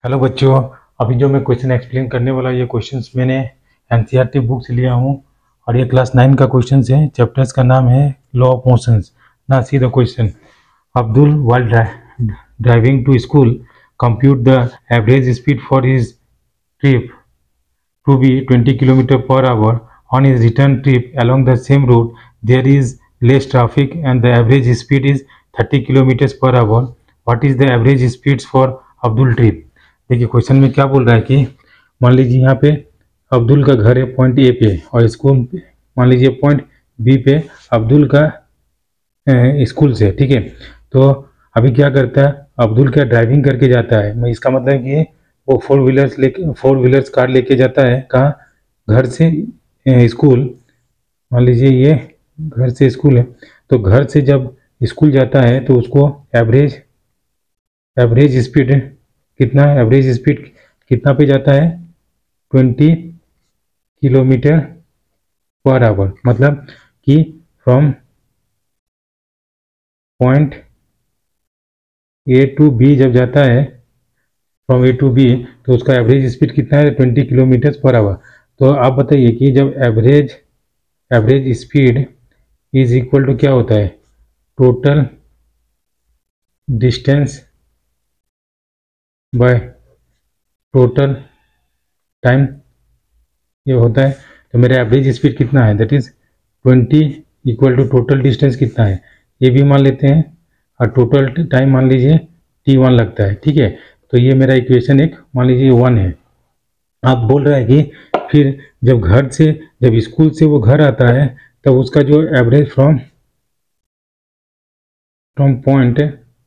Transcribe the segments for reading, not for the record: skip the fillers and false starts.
Hello बच्चों। अभी जो मैं क्वेश्चन एक्सप्लेन करने वाला ये क्वेश्चंस मैंने एनसीईआरटी बुक से लिया हूँ और ये क्लास 9 का क्वेश्चन है। चैप्टर्स का नाम है लॉ ऑफ मोशंस। ना see the question. Abdul while driving to school compute the average speed for his trip to be 20 km/h. On his return trip along the same route there is less traffic and the average speed is 30 km/h. What is the average speeds for Abdul trip? देखिए question में क्या बोल रहा है कि मान लीजिए यहाँ पे अब्दुल का घर है पॉइंट ए पे और स्कूल मान लीजिए पॉइंट बी पे अब्दुल का स्कूल से, ठीक है। तो अभी क्या करता है, अब्दुल क्या ड्राइविंग करके जाता है। इसका मतलब कि वो फोर व्हीलर्स कार लेके जाता है कहाँ, घर से स्कूल। मान लीजिए ये घर से स्कूल है, तो घर से जब स्कूल जाता है तो उसको एवरेज स्पीड कितना है, एवरेज स्पीड कितना पे जाता है 20 km/h। मतलब कि from point A to B जब जाता है, फ्रॉम ए टू बी, तो उसका एवरेज स्पीड कितना है 20 km/h। तो आप बताइए कि जब average speed is equal to क्या होता है, total distance by total time ये होता है। तो मेरा एवरेज स्पीड कितना है, that is 20 equal to total distance कितना है ये भी मान लेते हैं और टोटल टाइम मान लीजिए t1 लगता है, ठीक है। तो ये मेरा इक्वेशन एक मान लीजिए 1 है। आप बोल रहा है कि फिर जब स्कूल से वो घर आता है तब उसका जो average from point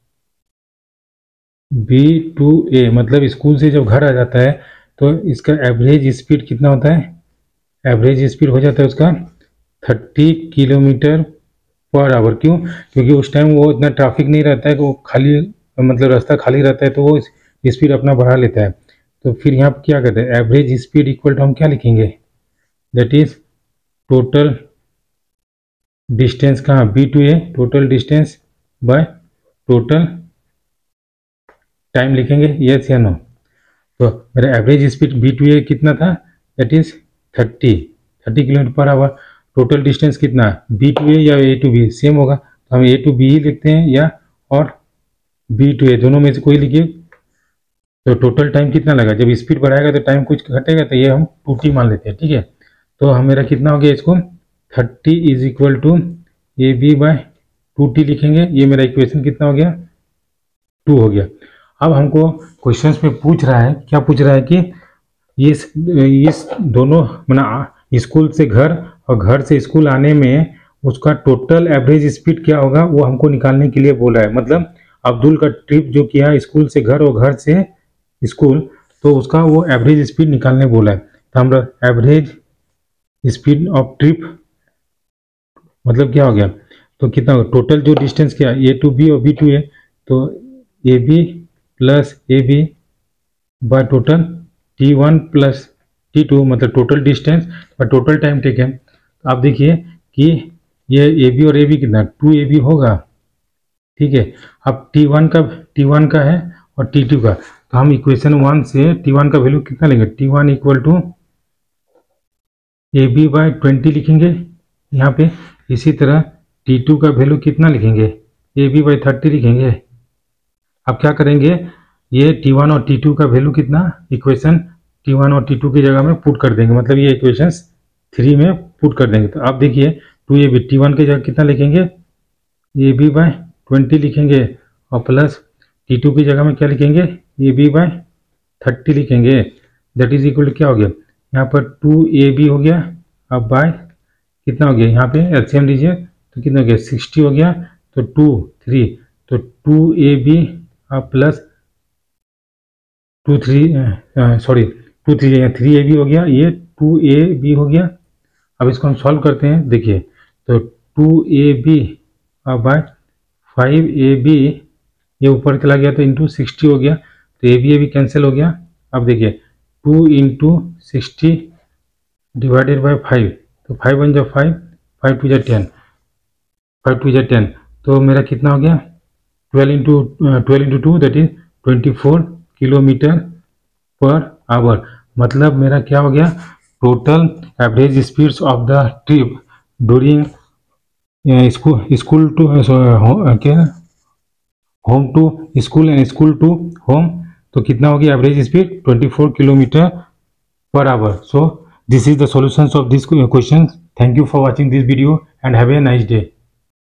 B to A, मतलब स्कूल से जब घर आ जाता है तो इसका एवरेज स्पीड कितना होता है, एवरेज स्पीड हो जाता है उसका 30 km/h। क्यों? क्योंकि उस टाइम वो इतना ट्रैफिक नहीं रहता है कि वो खाली, मतलब रास्ता खाली रहता है, तो वो स्पीड अपना बढ़ा लेता है। तो फिर यहाँ पर क्या करते हैं, एवरेज स्पीड इक्वल टू हम क्या लिखेंगे, दैट इज टोटल डिस्टेंस कहाँ B to A, total distance by total time लिखेंगे, यस या नो। तो मेरा average speed B to A कितना था, that is 30 km/h। Total distance कितना, बी टू ए या ए टू बी सेम होगा, तो हम ए टू बी ही लिखते हैं या और बी टू ए दोनों में से कोई लिखिए। तो टोटल टाइम कितना लगा, जब स्पीड बढ़ाएगा तो टाइम कुछ घटेगा, तो ये हम 2t मान लेते हैं, ठीक है। तो हम मेरा कितना हो गया, इसको 30 is equal to A B by 2t लिखेंगे। ये मेरा इक्वेशन कितना हो गया, 2 हो गया। अब हमको क्वेश्चंस में पूछ रहा है, क्या पूछ रहा है कि इस दोनों मतलब स्कूल से घर और घर से स्कूल आने में उसका टोटल एवरेज स्पीड क्या होगा, वो हमको निकालने के लिए बोला है। मतलब अब्दुल का ट्रिप जो किया स्कूल से घर और घर से स्कूल, तो उसका वो एवरेज स्पीड निकालने बोला है। तो हम एवरेज स्पीड ऑफ ट्रिप मतलब क्या हो गया, तो कितना होगा, टोटल जो डिस्टेंस क्या ए टू बी और बी टू ए, तो A B plus A B by total t1 plus t2, मतलब टोटल डिस्टेंस और टोटल टाइम टेकन। है। तो आप देखिए कि ये ए बी और ए बी कितना 2ab होगा, ठीक है। अब t1 का है और t2 का, तो हम इक्वेशन 1 से t1 का वैल्यू कितना लेंगे, t1 equal to A B by 20 लिखेंगे यहाँ पे। इसी तरह t2 का वैल्यू कितना लिखेंगे, ए बी बाय 30 लिखेंगे। अब क्या करेंगे, ये t1 और t2 का वैल्यू कितना, इक्वेशन t1 और t2 की जगह में पुट कर देंगे, मतलब ये इक्वेशन 3 में पुट कर देंगे। तो आप देखिए 2ab t1 की जगह कितना लिखेंगे, ए बी बाय 20 लिखेंगे और प्लस t2 की जगह में क्या लिखेंगे, ए बी बाय 30 लिखेंगे। दैट इज इक्वल क्या हो गया, यहाँ पर 2ab हो गया। अब बाय कितना हो गया, यहाँ पे एलसीएम लीजिए तो कितना हो गया 60 हो गया। तो 3 तो 2ab प्लस 2 3 3ab हो गया, ये 2ab हो गया। अब इसको हम सॉल्व करते हैं, देखिए तो 2ab बाय 5ab ये ऊपर चला गया तो इंटू 60 हो गया, तो ab कैंसिल हो गया। अब देखिए 2 इंटू 60 डिवाइडेड बाय 5, तो 5 1 जा 5, 5 2 जा 10, 5 2 जा 10, तो मेरा कितना हो गया 12 into 2 that is 24 kilometre per hour, मतलब मेरा क्या हो गया, total average speeds of the trip during school to क्या, home to school and school to home, तो कितना होगी average speed 24 kilometre per hour. So this is the solutions of this question. Thank you for watching this video and have a nice day.